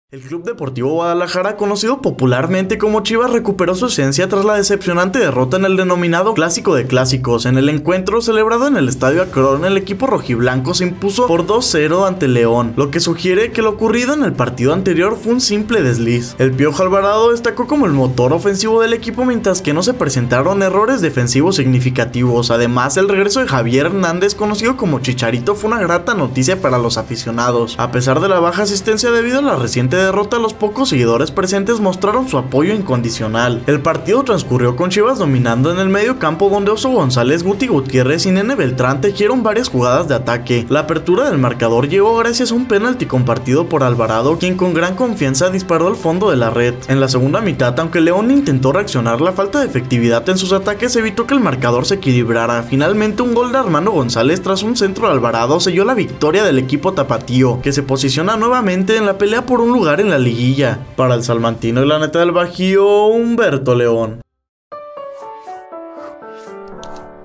El Club Deportivo Guadalajara, conocido popularmente como Chivas, recuperó su esencia tras la decepcionante derrota en el denominado Clásico de Clásicos. En el encuentro celebrado en el Estadio Akron, el equipo rojiblanco se impuso por 2-0 ante León, lo que sugiere que lo ocurrido en el partido anterior fue un simple desliz. El Piojo Alvarado destacó como el motor ofensivo del equipo, mientras que no se presentaron errores defensivos significativos. Además, el regreso de Javier Hernández, conocido como Chicharito, fue una grata noticia para los aficionados. A pesar de la baja asistencia debido a la reciente derrota, los pocos seguidores presentes mostraron su apoyo incondicional. El partido transcurrió con Chivas dominando en el medio campo, donde Oso González, Guti Gutiérrez y Nene Beltrán tejieron varias jugadas de ataque. La apertura del marcador llegó gracias a un penalti compartido por Alvarado, quien con gran confianza disparó al fondo de la red. En la segunda mitad, aunque León intentó reaccionar, la falta de efectividad en sus ataques evitó que el marcador se equilibrara. Finalmente, un gol de Armando González tras un centro de Alvarado selló la victoria del equipo tapatío, que se posiciona nuevamente en la pelea por un lugar en la liguilla. Para el salmantino y la neta del Bajío, Humberto León.